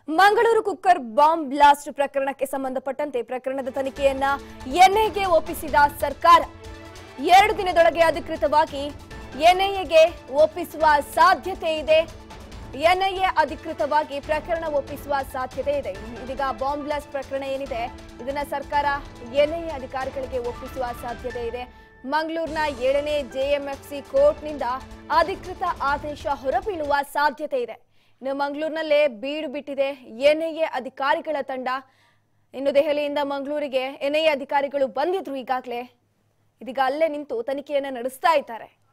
Mangaluru cooker bomb blast ಪ್ರಕರಣಕ್ಕೆ ಸಂಬಂಧಪಟ್ಟಂತೆ ಪ್ರಕರಣದ ತನಿಖೆಯನ್ನ ಎನ್ಐಎಗೆ ಒಪ್ಪಿಸಿದ ಸರ್ಕಾರ 2 ದಿನದೊಳಗೆ ಅಧಿಕೃತವಾಗಿ ಎನ್ಐಎಗೆ ಒಪ್ಪಿಸುವ ಸಾಧ್ಯತೆ ಇದೆ. ಎನ್ಐಎ ಅಧಿಕೃತವಾಗಿ ಪ್ರಕರಣ ಒಪ್ಪಿಸುವ ಸಾಧ್ಯತೆ ಇದೆ. ಇದೀಗ ಬಾಂಬ್ ಬ್ಲಾಸ್ಟ್ ಪ್ರಕರಣ ಏನಿದೆ ಇದನ್ನ ಸರ್ಕಾರ ಎನ್ಐಎ ಅಧಿಕಾರಿಗಳಿಗೆ ಒಪ್ಪಿಸುವ ಸಾಧ್ಯತೆ ಇದೆ. ಮಂಗಳೂರಿನ 7ನೇ ಜೆಎಂಎಫ್ಸಿ ಕೋರ್ಟ್ನಿಂದ ಅಧಿಕೃತ ಆದೇಶ ಹೊರಬೀಳುವ ಸಾಧ್ಯತೆ ಇದೆ. ಇನ್ನು ಮಂಗಳೂರಿನಲ್ಲೇ ಬೀಡು ಬಿಟ್ಟಿದೆ ಎನ್ಐಎ ಅಧಿಕಾರಿಗಳ ತಂಡ. ಇನ್ನು ದೆಹಲಿಯಿಂದ ಮಂಗಳೂರಿಗೆ ಎನ್ಐಎ ಅಧಿಕಾರಿಗಳು ಬಂದಿದ್ರು ಈಗಾಗಲೇ. ಇದೀಗ ಅಲ್ಲೇ ನಿಂತು ತನಿಖೆಯನ್ನು ನಡೆಸ್ತಾ ಇದ್ದಾರೆ.